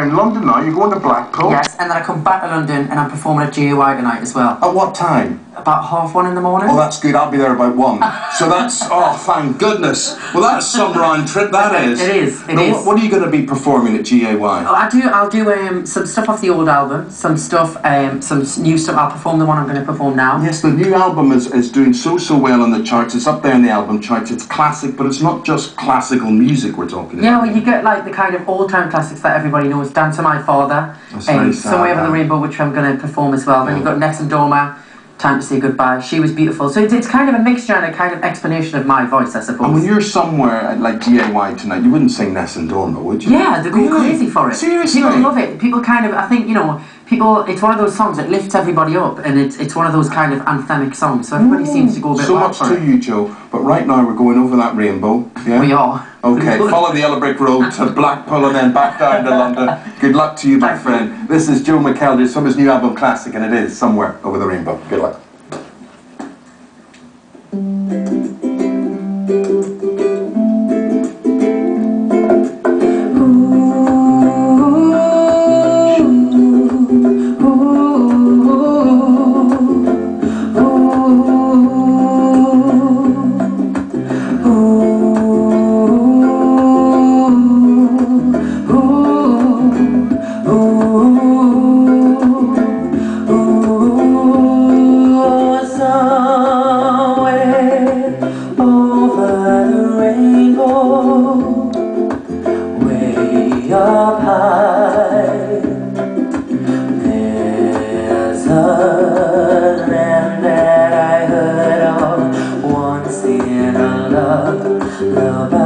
in London now, you're going to Blackpool? Yes, and then I come back to London and I'm performing at GAY tonight as well. At what time? About 1:30 in the morning. Oh, that's good. I'll be there about 1. So that's, oh, thank goodness. Well, that's some round trip, that is. It is, it now, is. What are you going to be performing at GAY? Oh, I'll do some stuff off the old album, some stuff, some new stuff. I'll perform the one I'm going to perform now. Yes, the new album is doing so well on the charts. It's up there in the album charts. It's classic, but it's not just classical music we're talking about. Yeah, well, you get like the kind of old-time classics that everybody knows. Dance to My Father, Somewhere Over the Rainbow, which I'm going to perform as well. Then you've got Next and Dorma, Time to Say Goodbye, She Was Beautiful. So it's kind of a mixture and a kind of explanation of my voice, I suppose. And when you're somewhere at like GAY tonight, you wouldn't sing Ness and Dorma, would you? Yeah, they're going crazy for it. Seriously? People love it. People kind of, I think, you know, it's one of those songs that lifts everybody up, and it's one of those kind of anthemic songs, so everybody seems to go a bit wild for it. So much to you, Joe, but right now we're going over that rainbow, yeah? We are. Okay, follow the yellow brick road to Blackpool and then back down to London. Good luck to you, my friend. This is Joe McElderry from his new album Classic, and it is Somewhere Over the Rainbow. Good luck. Up high, there's a land that I heard of once in a lullaby.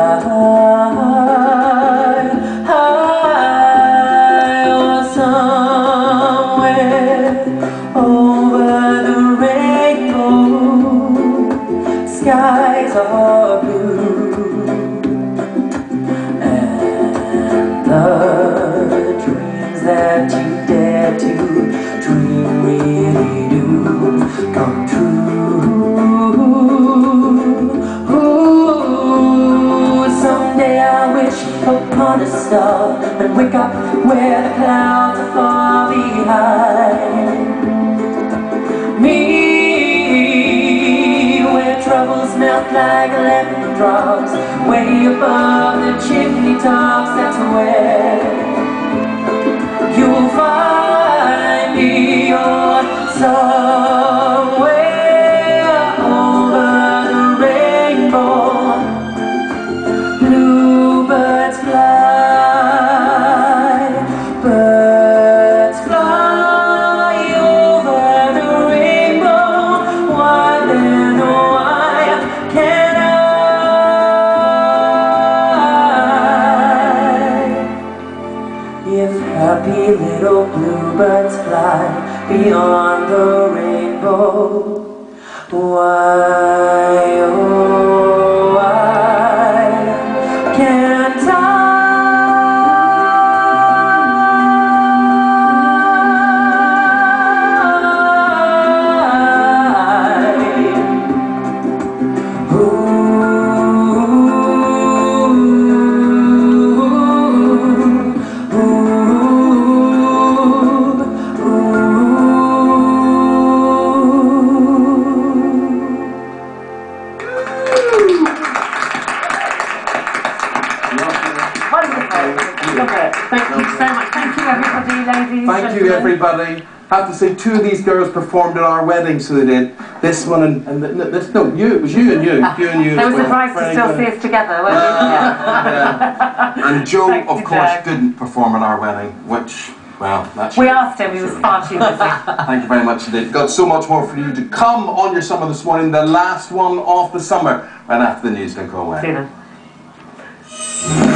I was somewhere over the rainbow, skies are blue. The dreams that you dare to dream really do come true. Ooh, someday I wish upon a star and wake up where the clouds are far behind me, where troubles melt like lemon drops way above the chimney tops. That's where you'll find me, or somewhere over the rainbow. Bluebirds fly, birds fly over the rainbow. Why then, why can't if happy little bluebirds fly beyond the rainbow, why, oh, why can't I? Thank you so much. Thank you, everybody, ladies. Thank you, everybody. I have to say, 2 of these girls performed at our wedding, so they did. This one and this. No, it was you and you. You and you. There was a prize to still see us together, weren't yeah. And Joe, of course, didn't perform at our wedding, which, well, that's... We asked him, he was far too busy. Thank you very much indeed. Got so much more for you to come on your summer this morning, the last one of the summer, right after the news. Don't go away. See you then.